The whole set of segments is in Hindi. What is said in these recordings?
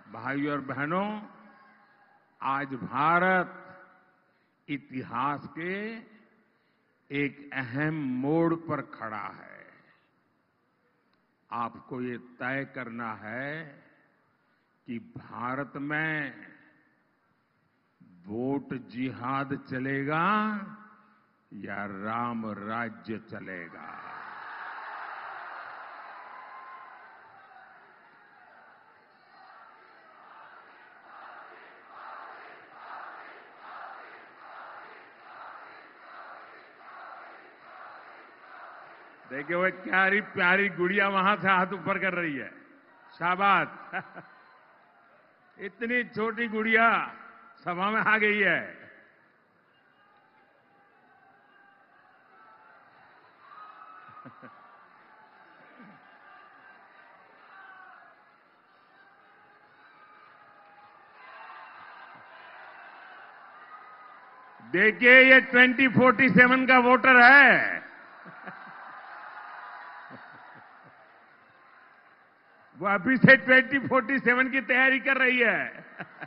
भाइयों और बहनों, आज भारत इतिहास के एक अहम मोड़ पर खड़ा है। आपको ये तय करना है कि भारत में वोट जिहाद चलेगा या राम राज्य चलेगा। देखिए वो प्यारी प्यारी गुड़िया वहां से हाथ ऊपर कर रही है। शाबाश। इतनी छोटी गुड़िया सभा में आ गई है। देखिए ये 2047 का वोटर है। वो अभी से 2047 की तैयारी कर रही है।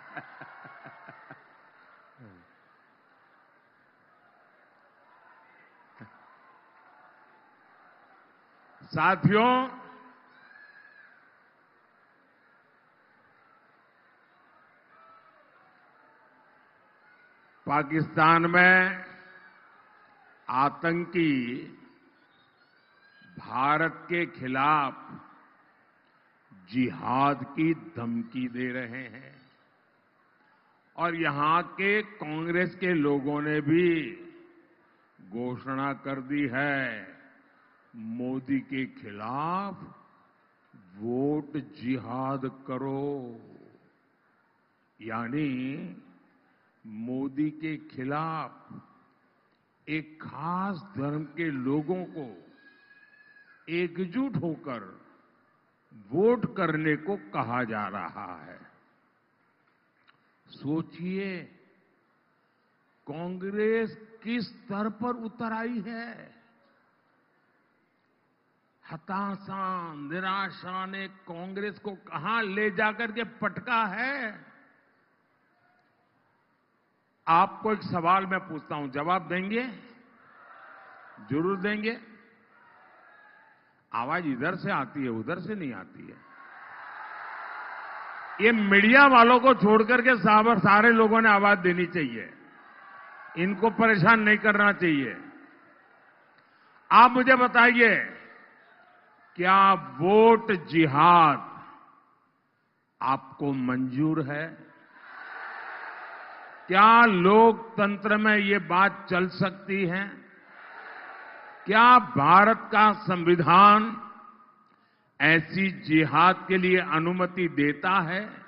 साथियों, पाकिस्तान में आतंकी भारत के खिलाफ जिहाद की धमकी दे रहे हैं और यहां के कांग्रेस के लोगों ने भी घोषणा कर दी है, मोदी के खिलाफ वोट जिहाद करो। यानी मोदी के खिलाफ एक खास धर्म के लोगों को एकजुट होकर वोट करने को कहा जा रहा है। सोचिए कांग्रेस किस स्तर पर उतर आई है। हताशा, निराशा ने कांग्रेस को कहां ले जाकर के पटका है। आपको एक सवाल मैं पूछता हूं, जवाब देंगे? जरूर देंगे। आवाज इधर से आती है, उधर से नहीं आती है। ये मीडिया वालों को छोड़कर के सारे लोगों ने आवाज देनी चाहिए। इनको परेशान नहीं करना चाहिए। आप मुझे बताइए, क्या वोट जिहाद आपको मंजूर है? क्या लोकतंत्र में ये बात चल सकती है? क्या भारत का संविधान ऐसी जिहाद के लिए अनुमति देता है?